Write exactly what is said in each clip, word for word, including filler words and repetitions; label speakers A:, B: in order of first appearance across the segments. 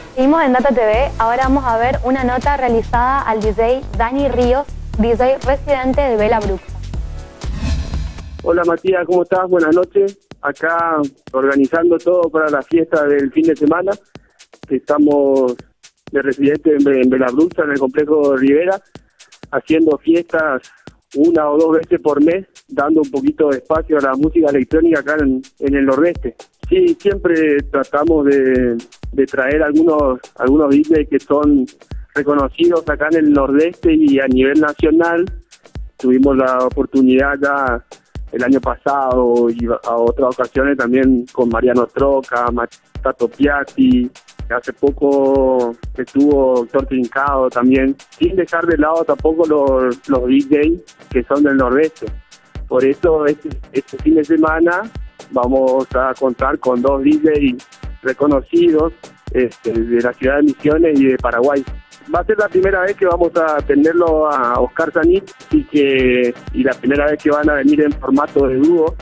A: Seguimos en Data T V, ahora vamos a ver una nota realizada al D J Dani Ríos, D J residente de Bella Bruxa.
B: Hola Matías, ¿cómo estás? Buenas noches. Acá organizando todo para la fiesta del fin de semana. Estamos de residente en, en Bella Bruxa, en el complejo Rivera, haciendo fiestas una o dos veces por mes, dando un poquito de espacio a la música electrónica acá en, en el nordeste. Sí, siempre tratamos de, de traer algunos algunos D Js que son reconocidos acá en el nordeste y a nivel nacional. Tuvimos la oportunidad ya el año pasado y a otras ocasiones también con Mariano Troca, Tato Piatti. Hace poco estuvo Doctor Trincado también, sin dejar de lado tampoco los, los D Js que son del nordeste. Por eso este, este fin de semana vamos a contar con dos D Js reconocidos este, de la ciudad de Misiones y de Paraguay. Va a ser la primera vez que vamos a tenerlo a Oscar Sanit y, que, y la primera vez que van a venir en formato de dúo,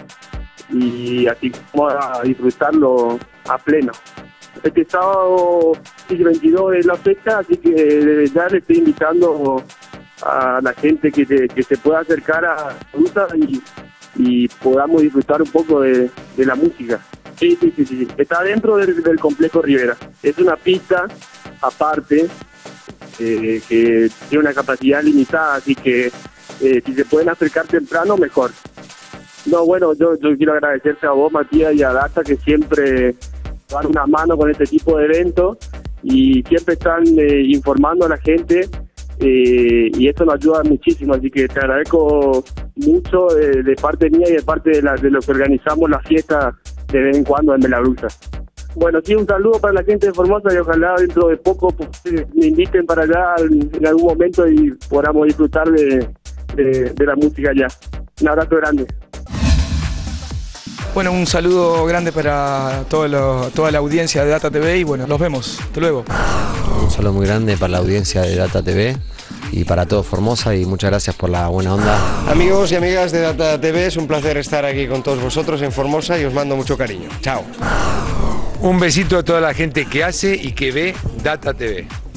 B: y así vamos a disfrutarlo a pleno. Este sábado veintidós es la fecha, así que desde ya le estoy invitando a la gente que, te, que se pueda acercar a Bruxa y, y podamos disfrutar un poco de, de la música. Sí, sí, sí, sí. Está dentro del, del complejo Rivera. Es una pista aparte eh, que tiene una capacidad limitada, así que eh, si se pueden acercar temprano, mejor. No, bueno, yo, yo quiero agradecerte a vos, Matías, y a Data, que siempre dan una mano con este tipo de eventos y siempre están eh, informando a la gente, eh, y esto nos ayuda muchísimo, así que te agradezco mucho de, de parte mía y de parte de, la, de los que organizamos la fiesta de vez en cuando en Bella Bruxa. Bueno, sí, un saludo para la gente de Formosa y ojalá dentro de poco pues, me inviten para allá en, en algún momento y podamos disfrutar de, de, de la música allá. Un abrazo grande.
C: Bueno, un saludo grande para todo lo, toda la audiencia de Data T V y bueno, nos vemos. Hasta luego.
D: Un saludo muy grande para la audiencia de Data T V y para todo Formosa, y muchas gracias por la buena onda.
E: Amigos y amigas de Data T V, es un placer estar aquí con todos vosotros en Formosa y os mando mucho cariño. Chao.
F: Un besito a toda la gente que hace y que ve Data T V.